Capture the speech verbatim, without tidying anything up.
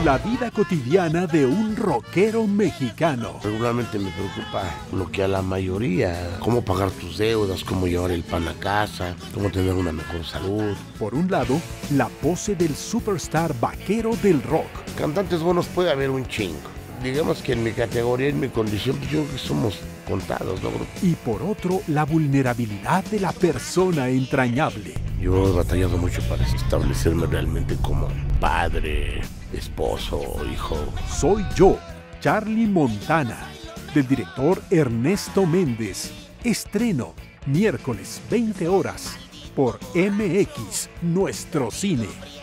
La vida cotidiana de un rockero mexicano. Regularmente me preocupa lo que a la mayoría, cómo pagar tus deudas, cómo llevar el pan a casa, cómo tener una mejor salud. Por un lado, la pose del superstar vaquero del rock. Cantantes buenos puede haber un chingo. Digamos que en mi categoría, en mi condición, pues yo creo que somos contados, ¿no, bro? Y por otro, la vulnerabilidad de la persona entrañable. Yo he batallado mucho para establecerme realmente como padre, esposo, hijo. Soy yo, Charlie Montana, del director Ernesto Méndez. Estreno, miércoles veinte horas, por M X, Nuestro Cine.